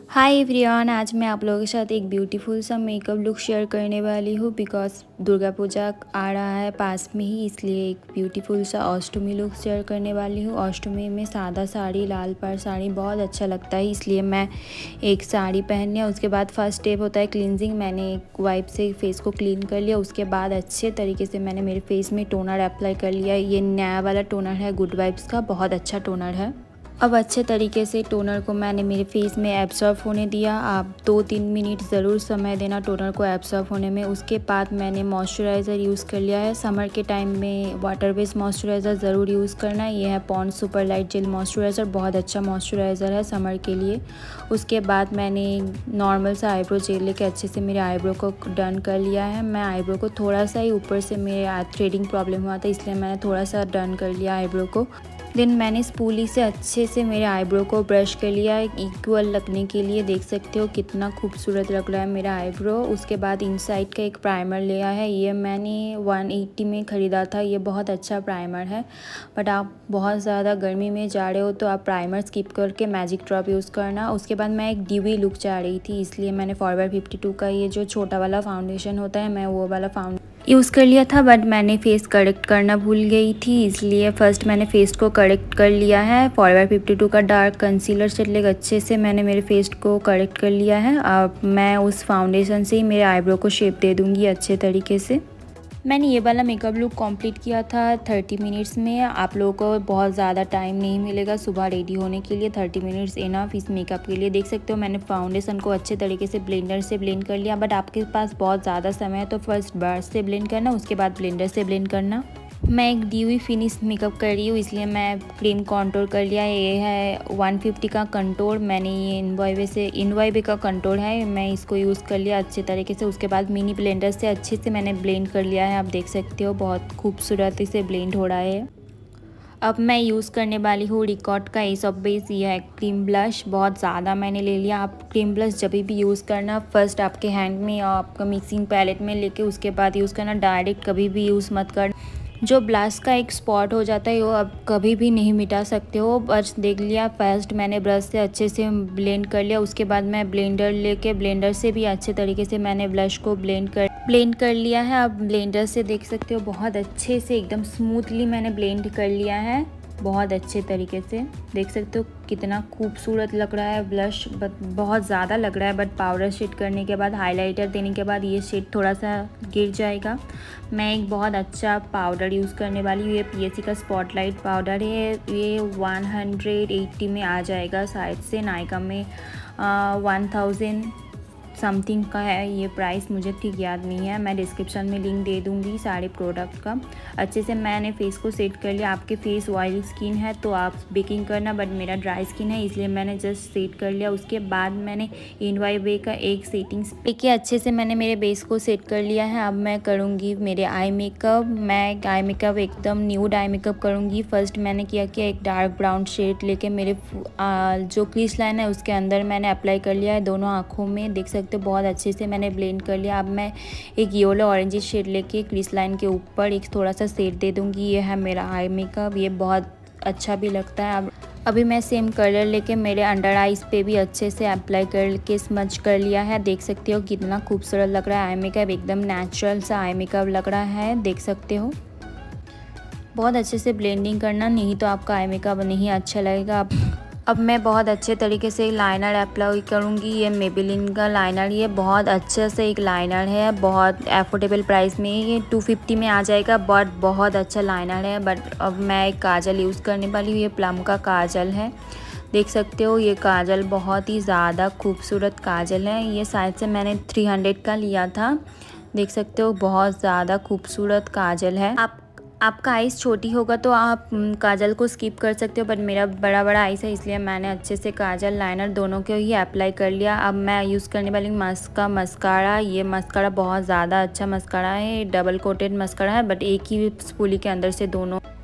Hi everyone, आज मैं आप लोगों के साथ एक ब्यूटीफुल सा मेकअप लुक शेयर करने वाली हूँ बिकॉज दुर्गा पूजा आ रहा है पास में ही, इसलिए एक ब्यूटीफुल सा अष्टमी लुक शेयर करने वाली हूँ। अष्टमी में सादा साड़ी, लाल पर साड़ी बहुत अच्छा लगता है, इसलिए मैं एक साड़ी पहननी है। उसके बाद फर्स्ट स्टेप होता है क्लींजिंग। मैंने एक वाइप से फेस को क्लीन कर लिया। उसके बाद अच्छे तरीके से मैंने मेरे फेस में टोनर अप्लाई कर लिया। ये नया वाला टोनर है गुड वाइब्स का, बहुत अच्छा टोनर है। अब अच्छे तरीके से टोनर को मैंने मेरे फेस में एब्जॉर्ब होने दिया। आप 2-3 मिनट ज़रूर समय देना टोनर को एब्जॉर्ब होने में। उसके बाद मैंने मॉइस्चराइज़र यूज़ कर लिया है। समर के टाइम में वाटर बेस्ड मॉइस्चराइज़र ज़रूर यूज़ करना है। ये है Pond super light gel moisturiser, बहुत अच्छा मॉइस्चराइज़र है समर के लिए। उसके बाद मैंने नॉर्मल सा आईब्रो जेल लेके अच्छे से मेरे आईब्रो को डन कर लिया है। मैं आईब्रो को थोड़ा सा ही ऊपर से मेरे थ्रेडिंग प्रॉब्लम हुआ था, इसलिए मैंने थोड़ा सा डन कर लिया आईब्रो को। देन मैंने स्पूली से अच्छे से मेरे आईब्रो को ब्रश कर लिया इक्वल लगने के लिए। देख सकते हो कितना खूबसूरत लग रहा है मेरा आईब्रो। उसके बाद इनसाइड का एक प्राइमर लिया है, ये मैंने 180 में ख़रीदा था। ये बहुत अच्छा प्राइमर है, बट आप बहुत ज़्यादा गर्मी में जा रहे हो तो आप प्राइमर स्किप करके मैजिक ड्रॉप यूज़ करना। उसके बाद मैं एक ड्यूई लुक चाह रही थी, इसलिए मैंने फॉरवर्ड 52 का ये जो छोटा वाला फाउंडेशन होता है, मैं वो वाला यूज़ कर लिया था। बट मैंने फेस करेक्ट करना भूल गई थी, इसलिए फ़र्स्ट मैंने फेस को करेक्ट कर लिया है। फॉरवर्ड 52 का डार्क कंसीलर से लेकर अच्छे से मैंने मेरे फेस को करेक्ट कर लिया है। अब मैं उस फाउंडेशन से ही मेरे आईब्रो को शेप दे दूँगी अच्छे तरीके से। मैंने ये वाला मेकअप लुक कंप्लीट किया था 30 मिनट्स में। आप लोगों को बहुत ज़्यादा टाइम नहीं मिलेगा सुबह रेडी होने के लिए, 30 मिनट्स इनफ इस मेकअप के लिए। देख सकते हो मैंने फाउंडेशन को अच्छे तरीके से ब्लेंडर से ब्लेंड कर लिया। बट आपके पास बहुत ज़्यादा समय है तो फर्स्ट ब्रश से ब्लेंड करना, उसके बाद ब्लेंडर से ब्लेंड करना। मैं एक ड्यूई फिनिश मेकअप कर रही हूँ, इसलिए मैं क्रीम कंटूर कर लिया। ये है 150 का कंटूर, मैंने ये इनवॉइवे का कंटूर है, मैं इसको यूज़ कर लिया अच्छे तरीके से। उसके बाद मिनी ब्लेंडर से अच्छे से मैंने ब्लेंड कर लिया है। आप देख सकते हो बहुत खूबसूरती से ब्लेंड हो रहा है। अब मैं यूज़ करने वाली हूँ रिकॉर्ड का एस ऑफ बेस। ये है क्रीम ब्लश, बहुत ज़्यादा मैंने ले लिया। आप क्रीम ब्लश जब भी यूज़ करना फर्स्ट आपके हैंड में और आपका मिक्सिंग पैलेट में लेके उसके बाद यूज़ करना, डायरेक्ट कभी भी यूज़ मत कर। जो ब्लश का एक स्पॉट हो जाता है वो अब कभी भी नहीं मिटा सकते हो। बस देख लिया, फर्स्ट मैंने ब्रश से अच्छे से ब्लेंड कर लिया। उसके बाद मैं ब्लेंडर लेके ब्लेंडर से भी अच्छे तरीके से मैंने ब्लश को ब्लेंड कर लिया है। अब ब्लेंडर से देख सकते हो बहुत अच्छे से एकदम स्मूथली मैंने ब्लेंड कर लिया है, बहुत अच्छे तरीके से। देख सकते हो कितना खूबसूरत लग रहा है ब्लश, बहुत ज़्यादा लग रहा है। बट पाउडर शेड करने के बाद, हाइलाइटर देने के बाद ये शेड थोड़ा सा गिर जाएगा। मैं एक बहुत अच्छा पाउडर यूज़ करने वाली हूँ, ये पीएससी का स्पॉटलाइट पाउडर है। ये 180 में आ जाएगा शायद से, नायका में 1000 समथिंग का है ये प्राइस, मुझे ठीक याद नहीं है। मैं डिस्क्रिप्शन में लिंक दे दूँगी सारे प्रोडक्ट का। अच्छे से मैंने फेस को सेट कर लिया। आपके फेस ऑयली स्किन है तो आप बेकिंग करना, बट मेरा ड्राई स्किन है इसलिए मैंने जस्ट सेट कर लिया। उसके बाद मैंने इनवाई का एक सेटिंग लेके अच्छे से मैंने मेरे बेस को सेट कर लिया है। अब मैं करूँगी मेरे आई मेकअप। मैं आई मेकअप एकदम न्यूड आई मेकअप करूँगी। फर्स्ट मैंने किया कि एक डार्क ब्राउन शेड लेके मेरे जो क्रीज लाइन है उसके अंदर मैंने अप्लाई कर लिया है दोनों आँखों में। देख सकते तो बहुत अच्छे से मैंने ब्लेंड कर लिया। अब मैं एक येलो ऑरेंज शेड लेके क्रीज लाइन के ऊपर एक थोड़ा सा शेड दे दूंगी। ये है मेरा आई मेकअप, ये बहुत अच्छा भी लगता है। अब अभी मैं सेम कलर लेके मेरे अंडर आइज पे भी अच्छे से अप्लाई करके स्मच कर लिया है। देख सकते हो कितना खूबसूरत लग रहा है आई मेकअप, एकदम नेचुरल सा आई मेकअप लग रहा है। देख सकते हो बहुत अच्छे से ब्लेंडिंग करना, नहीं तो आपका आई मेकअप नहीं अच्छा लगेगा। अब मैं बहुत अच्छे तरीके से लाइनर अप्लाई करूँगी। ये मेबेलिन का लाइनर, ये बहुत अच्छे से एक लाइनर है, बहुत अफोर्डेबल प्राइस में ये 250 में आ जाएगा, बट बहुत अच्छा लाइनर है। बट अब मैं एक काजल यूज़ करने वाली हूँ, ये प्लम का काजल है। देख सकते हो ये काजल बहुत ही ज़्यादा खूबसूरत काजल है। ये शायद से मैंने 300 का लिया था। देख सकते हो बहुत ज़्यादा खूबसूरत काजल है। आपका आइज़ छोटी होगा तो आप काजल को स्किप कर सकते हो, बट मेरा बड़ा आइज़ है इसलिए मैंने अच्छे से काजल लाइनर दोनों को ही अप्लाई कर लिया। अब मैं यूज़ करने वाली हूँ का मस्कारा। ये मस्कारा बहुत ज़्यादा अच्छा मस्कारा है, डबल कोटेड मस्कारा है, बट एक ही स्पूली के अंदर से दोनों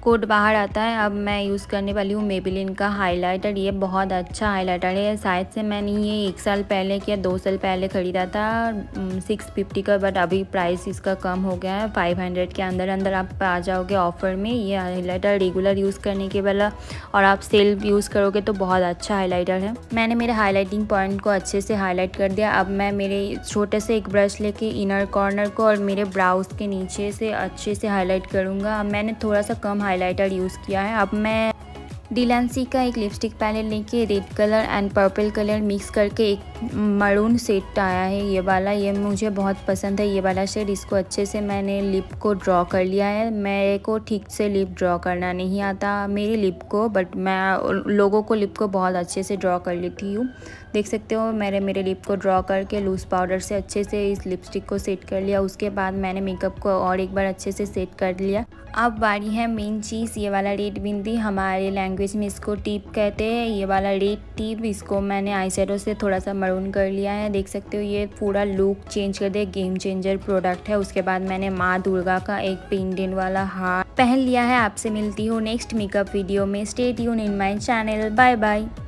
कोड बाहर आता है। अब मैं यूज़ करने वाली हूँ मेबेलिन का हाइलाइटर। ये बहुत अच्छा हाइलाइटर है। शायद से मैंने ये 1 साल पहले या 2 साल पहले ख़रीदा था 650 का, बट अभी प्राइस इसका कम हो गया है। 500 के अंदर अंदर आप आ जाओगे ऑफ़र में। ये हाइलाइटर रेगुलर यूज़ करने के वाला और आप सेल्फ यूज़ करोगे तो बहुत अच्छा हाइलाइटर है। मैंने मेरे हाइलाइटिंग पॉइंट को अच्छे से हाईलाइट कर दिया। अब मैं मेरे छोटे से एक ब्रश लेके इनर कॉर्नर को और मेरे ब्राउज के नीचे से अच्छे से हाईलाइट करूँगा। अब मैंने थोड़ा सा कम हाइलाइटर यूज़ किया है। अब मैं डिलांसी का एक लिपस्टिक पैलेट लेके red colour and purple colour mix करके एक मरून शेड आया है ये वाला, ये मुझे बहुत पसंद है ये वाला शेड। इसको अच्छे से मैंने लिप को ड्रॉ कर लिया है। मेरे को ठीक से लिप ड्रॉ करना नहीं आता मेरी लिप को, बट मैं लोगों को लिप को बहुत अच्छे से ड्रॉ कर लेती हूँ। देख सकते हो मेरे लिप को ड्रॉ करके लूज़ पाउडर से अच्छे से इस लिपस्टिक को सेट कर लिया। उसके बाद मैंने मेकअप को और एक बार अच्छे से सेट कर लिया। अब बारी है मेन चीज़, ये वाला रेड बिंदी। हमारे लैंग्वेज में इसको टिप कहते हैं। ये वाला रेड टिप, इसको मैंने आई शेडो से थोड़ा सा मरून कर लिया है। देख सकते हो ये पूरा लुक चेंज कर दे, गेम चेंजर प्रोडक्ट है। उसके बाद मैंने माँ दुर्गा का एक पेंडेंट वाला हार पहन लिया है। आपसे मिलती हूँ नेक्स्ट मेकअप वीडियो में। Stay tune in my channel. Bye bye.